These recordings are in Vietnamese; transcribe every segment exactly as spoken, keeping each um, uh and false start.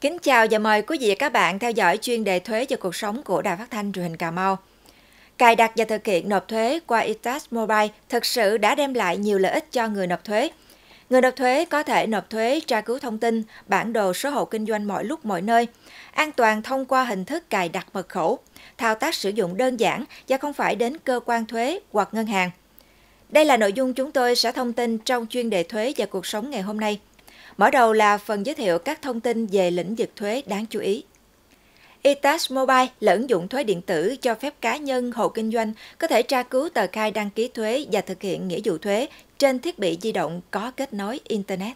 Kính chào và mời quý vị và các bạn theo dõi chuyên đề thuế cho cuộc sống của Đài Phát thanh Truyền hình Cà Mau. Cài đặt và thực hiện nộp thuế qua iTax Mobile thực sự đã đem lại nhiều lợi ích cho người nộp thuế. Người nộp thuế có thể nộp thuế, tra cứu thông tin, bản đồ số hộ kinh doanh mọi lúc mọi nơi, an toàn thông qua hình thức cài đặt mật khẩu, thao tác sử dụng đơn giản và không phải đến cơ quan thuế hoặc ngân hàng. Đây là nội dung chúng tôi sẽ thông tin trong chuyên đề thuế và cuộc sống ngày hôm nay. Mở đầu là phần giới thiệu các thông tin về lĩnh vực thuế đáng chú ý. iTax Mobile là ứng dụng thuế điện tử cho phép cá nhân, hộ kinh doanh có thể tra cứu tờ khai đăng ký thuế và thực hiện nghĩa vụ thuế trên thiết bị di động có kết nối Internet.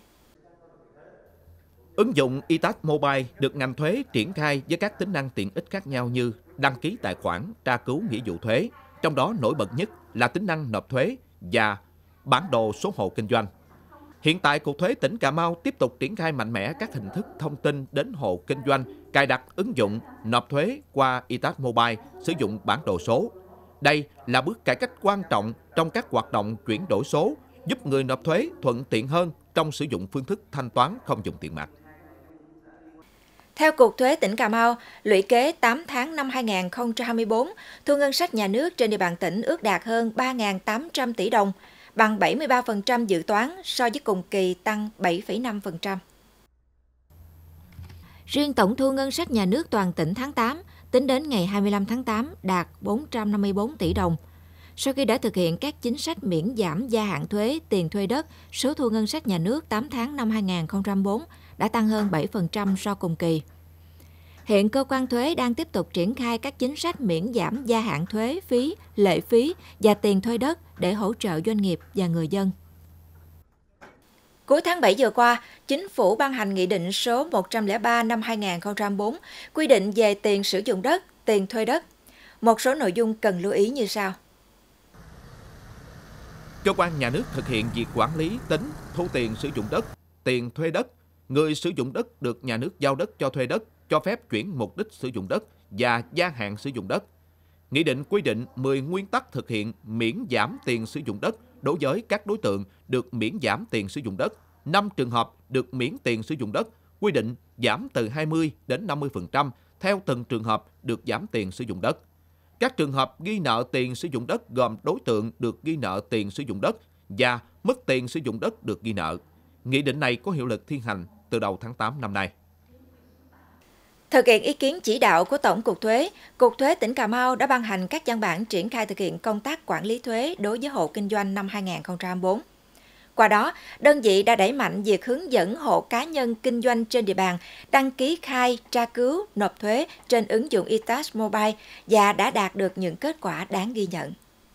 Ứng dụng iTax Mobile được ngành thuế triển khai với các tính năng tiện ích khác nhau như đăng ký tài khoản, tra cứu nghĩa vụ thuế, trong đó nổi bật nhất là tính năng nộp thuế và bản đồ số hộ kinh doanh. Hiện tại, Cục Thuế tỉnh Cà Mau tiếp tục triển khai mạnh mẽ các hình thức thông tin đến hộ kinh doanh, cài đặt ứng dụng nộp thuế qua iTax Mobile, sử dụng bản đồ số. Đây là bước cải cách quan trọng trong các hoạt động chuyển đổi số, giúp người nộp thuế thuận tiện hơn trong sử dụng phương thức thanh toán không dùng tiền mặt. Theo Cục Thuế tỉnh Cà Mau, lũy kế tám tháng năm hai nghìn không trăm hai mươi tư, thu ngân sách nhà nước trên địa bàn tỉnh ước đạt hơn ba nghìn tám trăm tỷ đồng, bằng bảy mươi ba phần trăm dự toán so với cùng kỳ, tăng bảy phẩy năm phần trăm. Riêng tổng thu ngân sách nhà nước toàn tỉnh tháng tám, tính đến ngày hai mươi lăm tháng tám, đạt bốn trăm năm mươi tư tỷ đồng. Sau khi đã thực hiện các chính sách miễn giảm gia hạn thuế, tiền thuê đất, số thu ngân sách nhà nước tám tháng năm hai nghìn không trăm hai mươi tư đã tăng hơn bảy phần trăm so cùng kỳ. Hiện cơ quan thuế đang tiếp tục triển khai các chính sách miễn giảm gia hạn thuế, phí, lệ phí và tiền thuê đất để hỗ trợ doanh nghiệp và người dân. Cuối tháng bảy vừa qua, Chính phủ ban hành Nghị định số một trăm lẻ ba năm hai nghìn không trăm hai mươi tư quy định về tiền sử dụng đất, tiền thuê đất. Một số nội dung cần lưu ý như sau. Cơ quan nhà nước thực hiện việc quản lý, tính, thu tiền sử dụng đất, tiền thuê đất. Người sử dụng đất được nhà nước giao đất cho thuê đất, cho phép chuyển mục đích sử dụng đất và gia hạn sử dụng đất. Nghị định quy định mười nguyên tắc thực hiện miễn giảm tiền sử dụng đất đối với các đối tượng được miễn giảm tiền sử dụng đất, năm trường hợp được miễn tiền sử dụng đất, quy định giảm từ hai mươi đến năm mươi phần trăm theo từng trường hợp được giảm tiền sử dụng đất. Các trường hợp ghi nợ tiền sử dụng đất gồm đối tượng được ghi nợ tiền sử dụng đất và mức tiền sử dụng đất được ghi nợ. Nghị định này có hiệu lực thi hành từ đầu tháng tám năm nay. Thực hiện ý kiến chỉ đạo của Tổng cục Thuế, Cục Thuế tỉnh Cà Mau đã ban hành các văn bản triển khai thực hiện công tác quản lý thuế đối với hộ kinh doanh năm hai nghìn không trăm hai mươi tư. Qua đó, đơn vị đã đẩy mạnh việc hướng dẫn hộ cá nhân kinh doanh trên địa bàn đăng ký khai, tra cứu, nộp thuế trên ứng dụng iTax Mobile và đã đạt được những kết quả đáng ghi nhận.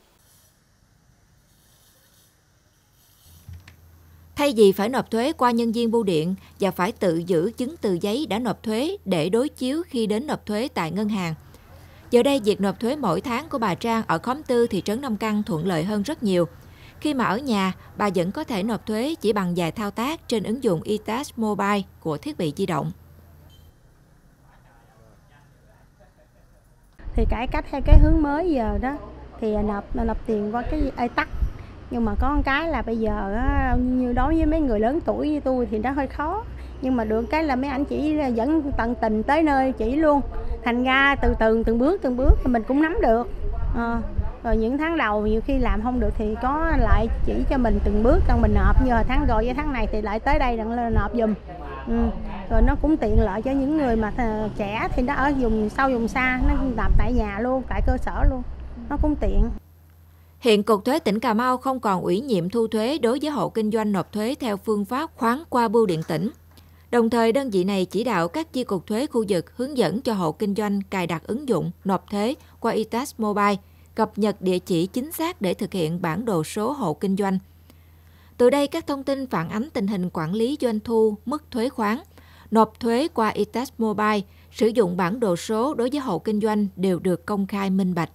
Thay vì phải nộp thuế qua nhân viên bưu điện và phải tự giữ chứng từ giấy đã nộp thuế để đối chiếu khi đến nộp thuế tại ngân hàng, giờ đây việc nộp thuế mỗi tháng của bà Trang ở khóm tư thị trấn Nam Căn thuận lợi hơn rất nhiều. Khi mà ở nhà, bà vẫn có thể nộp thuế chỉ bằng vài thao tác trên ứng dụng iTax Mobile của thiết bị di động. Thì cải cách theo cái hướng mới giờ đó thì nộp nộp tiền qua cái iTax. Nhưng mà có một cái là bây giờ như đối với mấy người lớn tuổi như tôi thì nó hơi khó. Nhưng mà được cái là mấy anh chỉ dẫn tận tình tới nơi chỉ luôn. Thành ra từ từ từng bước từng bước thì mình cũng nắm được. À, rồi những tháng đầu nhiều khi làm không được thì có lại chỉ cho mình từng bước trong mình nộp. Như tháng rồi với tháng này thì lại tới đây đặng nộp giùm. Ừ. Rồi nó cũng tiện lợi cho những người mà trẻ thì nó ở vùng sâu vùng xa, nó nộp tại nhà luôn, tại cơ sở luôn. Nó cũng tiện. Hiện Cục Thuế tỉnh Cà Mau không còn ủy nhiệm thu thuế đối với hộ kinh doanh nộp thuế theo phương pháp khoán qua bưu điện tỉnh. Đồng thời, đơn vị này chỉ đạo các chi cục thuế khu vực hướng dẫn cho hộ kinh doanh cài đặt ứng dụng nộp thuế qua iTax Mobile, cập nhật địa chỉ chính xác để thực hiện bản đồ số hộ kinh doanh. Từ đây, các thông tin phản ánh tình hình quản lý doanh thu, mức thuế khoán, nộp thuế qua iTax Mobile, sử dụng bản đồ số đối với hộ kinh doanh đều được công khai minh bạch.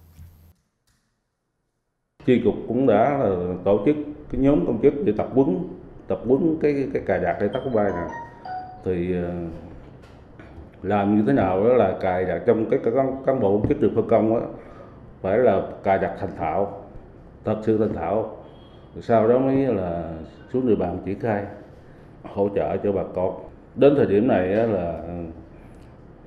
Chi cục cũng đã tổ chức cái nhóm công chức để tập huấn tập huấn cái cái cài đặt iTax Mobile này, thì làm như thế nào đó là cài đặt trong cái cán, cán bộ công chức được phân công đó, phải là cài đặt thành thạo, thật sự thành thạo, sau đó mới là xuống địa bàn triển khai hỗ trợ cho bà con. Đến thời điểm này là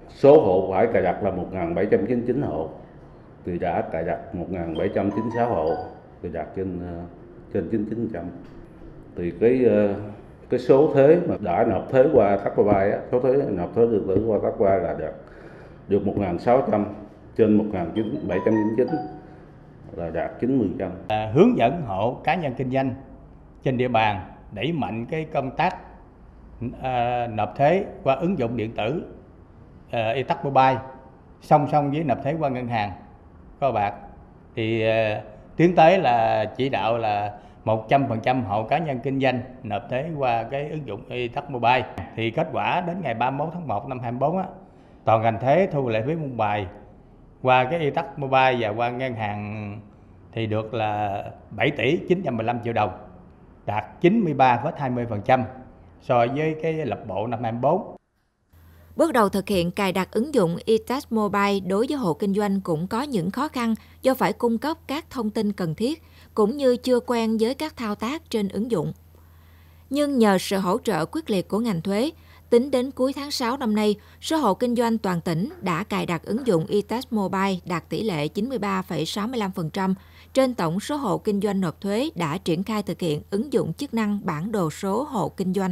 số hộ phải cài đặt là một nghìn bảy trăm chín mươi chín hộ, thì đã cài đặt một nghìn bảy trăm chín mươi sáu hộ, cài đặt trên trên chín mươi chín phần trăm. Thì cái cái số thuế mà đã nộp thuế qua Tax Mobile, số thuế nộp thuế điện tử qua Tax Mobile là được được một nghìn sáu trăm trên một nghìn bảy trăm chín mươi chín, là đạt chín mươi phần trăm. À, hướng dẫn hộ cá nhân kinh doanh trên địa bàn đẩy mạnh cái công tác à, nộp thuế qua ứng dụng điện tử à, e-Tax Mobile, song song với nộp thuế qua ngân hàng các bạn. Thì à, tiến tới là chỉ đạo là một trăm phần trăm hộ cá nhân kinh doanh nộp thuế qua cái ứng dụng e-Tax Mobile. Thì kết quả đến ngày ba mươi mốt tháng một năm hai mươi tư á, toàn ngành thuế thu lệ phí môn bài qua cái e-Tax Mobile và qua ngân hàng thì được là bảy tỷ chín trăm mười lăm triệu đồng, đạt chín mươi ba phẩy hai mươi phần trăm so với cái lập bộ năm hai mươi tư. Bước đầu thực hiện cài đặt ứng dụng e-Tax Mobile đối với hộ kinh doanh cũng có những khó khăn do phải cung cấp các thông tin cần thiết, cũng như chưa quen với các thao tác trên ứng dụng. Nhưng nhờ sự hỗ trợ quyết liệt của ngành thuế, tính đến cuối tháng sáu năm nay, số hộ kinh doanh toàn tỉnh đã cài đặt ứng dụng e-Tax Mobile đạt tỷ lệ chín mươi ba phẩy sáu mươi lăm phần trăm trên tổng số hộ kinh doanh nộp thuế đã triển khai thực hiện ứng dụng chức năng bản đồ số hộ kinh doanh.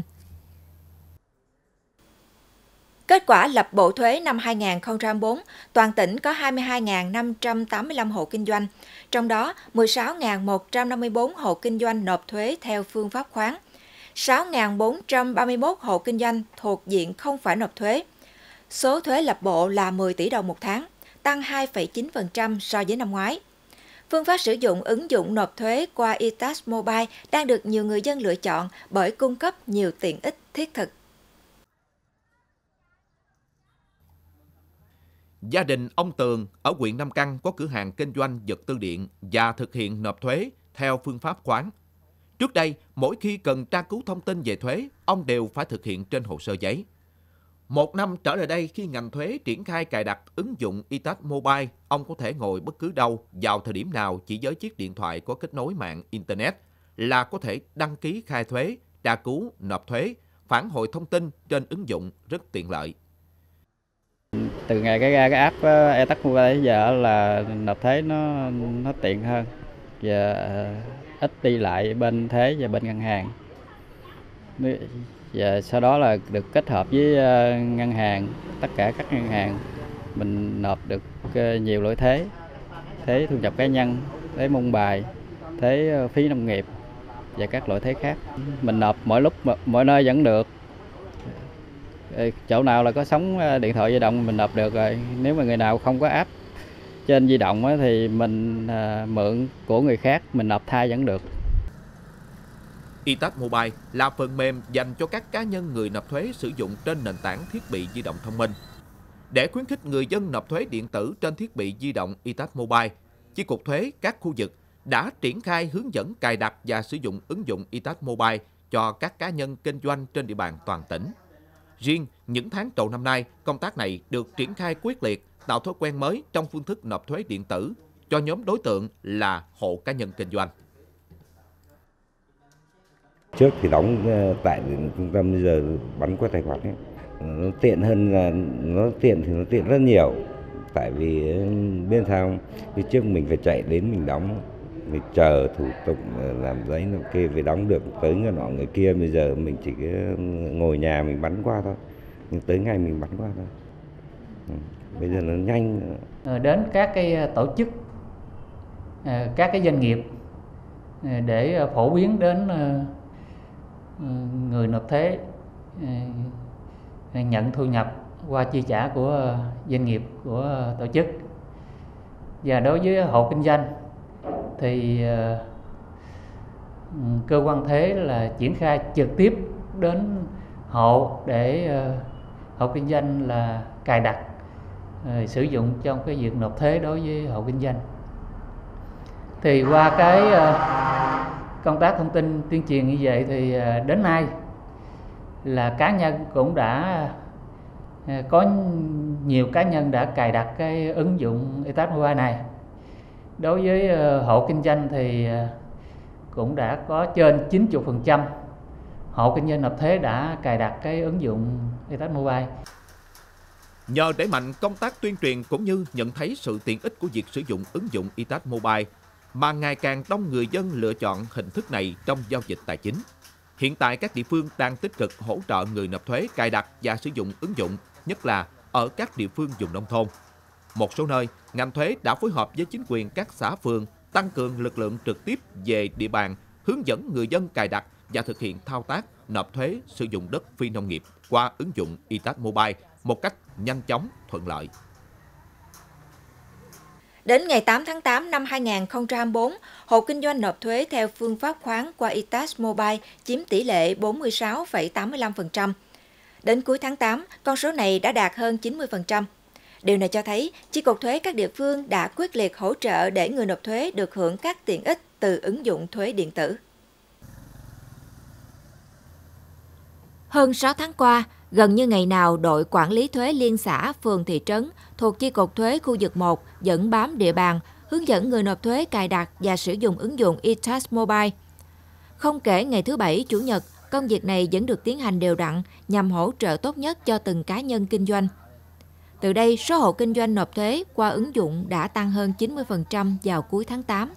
Kết quả lập bộ thuế năm hai nghìn không trăm lẻ bốn, toàn tỉnh có hai mươi hai nghìn năm trăm tám mươi lăm hộ kinh doanh, trong đó mười sáu nghìn một trăm năm mươi tư hộ kinh doanh nộp thuế theo phương pháp khoán, sáu nghìn bốn trăm ba mươi mốt hộ kinh doanh thuộc diện không phải nộp thuế. Số thuế lập bộ là mười tỷ đồng một tháng, tăng hai phẩy chín phần trăm so với năm ngoái. Phương pháp sử dụng ứng dụng nộp thuế qua e-Tax Mobile đang được nhiều người dân lựa chọn bởi cung cấp nhiều tiện ích thiết thực. Gia đình ông Tường ở huyện Nam Căn có cửa hàng kinh doanh vật tư điện và thực hiện nộp thuế theo phương pháp khoán. Trước đây, mỗi khi cần tra cứu thông tin về thuế, ông đều phải thực hiện trên hồ sơ giấy. Một năm trở lại đây, khi ngành thuế triển khai cài đặt ứng dụng e-Tax Mobile, ông có thể ngồi bất cứ đâu, vào thời điểm nào chỉ với chiếc điện thoại có kết nối mạng Internet là có thể đăng ký khai thuế, tra cứu, nộp thuế, phản hồi thông tin trên ứng dụng rất tiện lợi. Từ ngày cái ra cái app e-Tax Mobile đến giờ là nộp thuế nó nó tiện hơn và ít đi lại bên thuế và bên ngân hàng. Và sau đó là được kết hợp với ngân hàng, tất cả các ngân hàng mình nộp được nhiều loại thuế, thuế thu nhập cá nhân, thuế môn bài, thuế phí nông nghiệp và các loại thuế khác. Mình nộp mỗi lúc mọi nơi vẫn được. Chỗ nào là có sóng điện thoại di động mình nộp được rồi. Nếu mà người nào không có app trên di động thì mình mượn của người khác mình nộp thay vẫn được. e-Tax Mobile là phần mềm dành cho các cá nhân người nộp thuế sử dụng trên nền tảng thiết bị di động thông minh. Để khuyến khích người dân nộp thuế điện tử trên thiết bị di động e-Tax Mobile, Chi cục thuế các khu vực đã triển khai hướng dẫn cài đặt và sử dụng ứng dụng e-Tax Mobile cho các cá nhân kinh doanh trên địa bàn toàn tỉnh. Riêng những tháng đầu năm nay, công tác này được triển khai quyết liệt, tạo thói quen mới trong phương thức nộp thuế điện tử cho nhóm đối tượng là hộ cá nhân kinh doanh. Trước thì đóng tại trung tâm, bây giờ bắn qua tài khoản ấy. Nó tiện hơn, là nó tiện thì nó tiện rất nhiều. Tại vì bên sao phía trước mình phải chạy đến mình đóng, mình chờ thủ tục làm giấy nọ kia phải đóng được tới người nọ người kia. Bây giờ mình chỉ ngồi nhà mình bắn qua thôi, nhưng tới ngày mình bắn qua thôi. Bây giờ nó nhanh. Đến các cái tổ chức, các cái doanh nghiệp để phổ biến đến người nộp thuế nhận thu nhập qua chi trả của doanh nghiệp, của tổ chức. Và đối với hộ kinh doanh thì cơ quan thuế là triển khai trực tiếp đến hộ để hộ kinh doanh là cài đặt sử dụng trong cái việc nộp thuế đối với hộ kinh doanh. Thì qua cái công tác thông tin tuyên truyền như vậy thì đến nay là cá nhân cũng đã có nhiều cá nhân đã cài đặt cái ứng dụng e-Tax Mobile này. Đối với hộ kinh doanh thì cũng đã có trên chín mươi phần trăm hộ kinh doanh nộp thuế đã cài đặt cái ứng dụng e-Tax Mobile. Nhờ đẩy mạnh công tác tuyên truyền cũng như nhận thấy sự tiện ích của việc sử dụng ứng dụng i tát Mobile, mà ngày càng đông người dân lựa chọn hình thức này trong giao dịch tài chính. Hiện tại các địa phương đang tích cực hỗ trợ người nộp thuế cài đặt và sử dụng ứng dụng, nhất là ở các địa phương vùng nông thôn. Một số nơi, ngành thuế đã phối hợp với chính quyền các xã phường tăng cường lực lượng trực tiếp về địa bàn, hướng dẫn người dân cài đặt và thực hiện thao tác nộp thuế sử dụng đất phi nông nghiệp qua ứng dụng i tát Mobile một cách nhanh chóng, thuận lợi. Đến ngày tám tháng tám năm hai nghìn không trăm hai mươi bốn, hộ kinh doanh nộp thuế theo phương pháp khoán qua i tát Mobile chiếm tỷ lệ bốn mươi sáu phẩy tám mươi lăm phần trăm. Đến cuối tháng tám, con số này đã đạt hơn chín mươi phần trăm. Điều này cho thấy, Chi cục thuế các địa phương đã quyết liệt hỗ trợ để người nộp thuế được hưởng các tiện ích từ ứng dụng thuế điện tử. Hơn sáu tháng qua, gần như ngày nào đội quản lý thuế liên xã, phường, thị trấn thuộc Chi cục thuế khu vực một vẫn bám địa bàn, hướng dẫn người nộp thuế cài đặt và sử dụng ứng dụng i tát Mobile. Không kể ngày thứ Bảy, Chủ nhật, công việc này vẫn được tiến hành đều đặn nhằm hỗ trợ tốt nhất cho từng cá nhân kinh doanh. Từ đây, số hộ kinh doanh nộp thuế qua ứng dụng đã tăng hơn chín mươi phần trăm vào cuối tháng tám.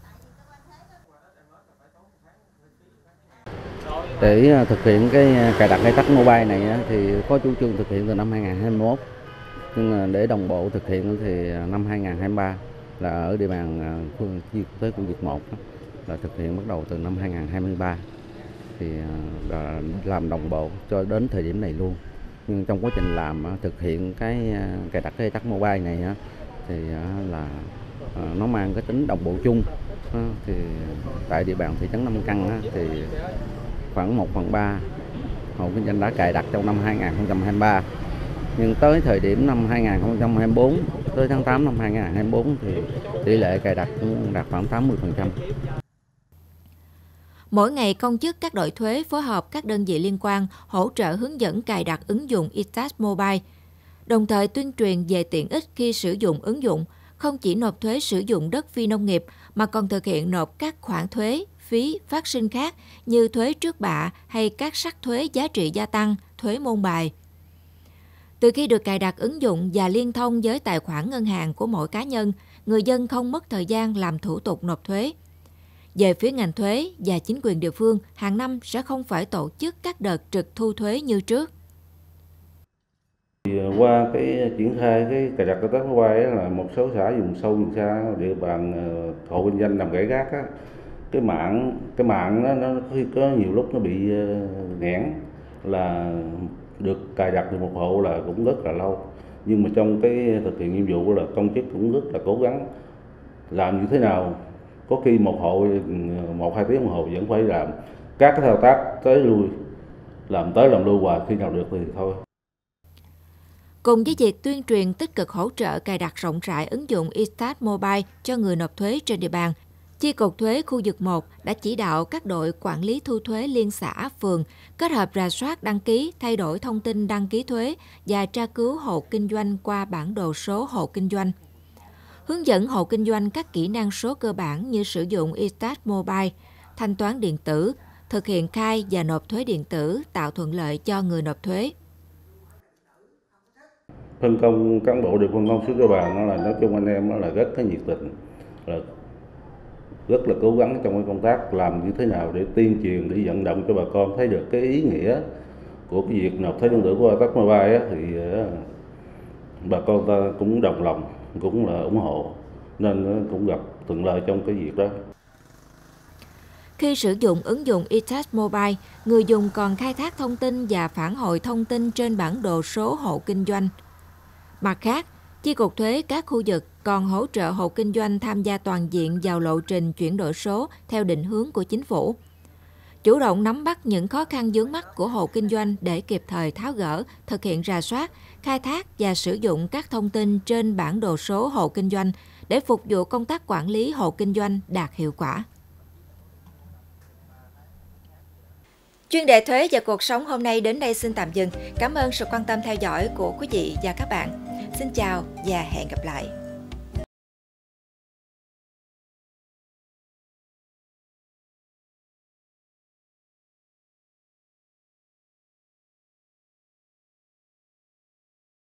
Để thực hiện cái cài đặt i tát Mobile này thì có chủ trương thực hiện từ năm hai nghìn không trăm hai mươi mốt, nhưng để đồng bộ thực hiện thì năm hai nghìn không trăm hai mươi ba là ở địa bàn Chi cục thuế khu vực một là thực hiện bắt đầu từ năm hai nghìn không trăm hai mươi ba thì là làm đồng bộ cho đến thời điểm này luôn. Nhưng trong quá trình làm thực hiện cái cài đặt cái i tát Mobile này thì là nó mang cái tính đồng bộ chung. Thì tại địa bàn thị trấn Nam Căn thì khoảng một phần ba hộ kinh doanh đã cài đặt trong năm hai nghìn không trăm hai mươi ba. Nhưng tới thời điểm năm hai nghìn không trăm hai mươi bốn, tới tháng tám năm hai nghìn không trăm hai mươi bốn thì tỷ lệ cài đặt cũng đạt khoảng tám mươi phần trăm. Mỗi ngày, công chức các đội thuế phối hợp các đơn vị liên quan hỗ trợ hướng dẫn cài đặt ứng dụng i tát Mobile, đồng thời tuyên truyền về tiện ích khi sử dụng ứng dụng, không chỉ nộp thuế sử dụng đất phi nông nghiệp mà còn thực hiện nộp các khoản thuế, phí phát sinh khác như thuế trước bạ hay các sắc thuế giá trị gia tăng, thuế môn bài. Từ khi được cài đặt ứng dụng và liên thông với tài khoản ngân hàng của mỗi cá nhân, người dân không mất thời gian làm thủ tục nộp thuế. Về phía ngành thuế và chính quyền địa phương, hàng năm sẽ không phải tổ chức các đợt trực thu thuế như trước. Qua cái triển khai cái cài đặt i tát Mobile là một số xã vùng sâu vùng xa địa bàn hộ kinh doanh nằm gãy gác á, cái mạng cái mạng nó, nó khi có nhiều lúc nó bị nghẽn, là được cài đặt được một hộ là cũng rất là lâu. Nhưng mà trong cái thực hiện nhiệm vụ là công chức cũng rất là cố gắng làm như thế nào, có khi một hộ một hai tiếng một hộ vẫn phải làm các cái thao tác tới lui, làm tới làm lui hoài, khi nào được thì thôi. Cùng với việc tuyên truyền tích cực hỗ trợ cài đặt rộng rãi ứng dụng i tát Mobile cho người nộp thuế trên địa bàn, Chi cục thuế khu vực một đã chỉ đạo các đội quản lý thu thuế liên xã, phường kết hợp rà soát đăng ký, thay đổi thông tin đăng ký thuế và tra cứu hộ kinh doanh qua bản đồ số hộ kinh doanh. Hướng dẫn hộ kinh doanh các kỹ năng số cơ bản như sử dụng i tát Mobile, thanh toán điện tử, thực hiện khai và nộp thuế điện tử, tạo thuận lợi cho người nộp thuế. Phân công cán bộ được phân công xuống cơ bản đó là nói chung anh em đó là rất là nhiệt tình, là rất là cố gắng trong cái công tác làm như thế nào để tuyên truyền, để vận động cho bà con thấy được cái ý nghĩa của cái việc nộp thuế điện tử qua i tát Mobile á, thì bà con ta cũng đồng lòng, cũng là ủng hộ, nên cũng gặp thuận lợi trong cái việc đó. Khi sử dụng ứng dụng i tát Mobile, người dùng còn khai thác thông tin và phản hồi thông tin trên bản đồ số hộ kinh doanh. Mặt khác, Chi cục thuế các khu vực còn hỗ trợ hộ kinh doanh tham gia toàn diện vào lộ trình chuyển đổi số theo định hướng của chính phủ. Chủ động nắm bắt những khó khăn vướng mắc của hộ kinh doanh để kịp thời tháo gỡ, thực hiện rà soát, khai thác và sử dụng các thông tin trên bản đồ số hộ kinh doanh để phục vụ công tác quản lý hộ kinh doanh đạt hiệu quả. Chuyên đề thuế và cuộc sống hôm nay đến đây xin tạm dừng. Cảm ơn sự quan tâm theo dõi của quý vị và các bạn. Xin chào và hẹn gặp lại.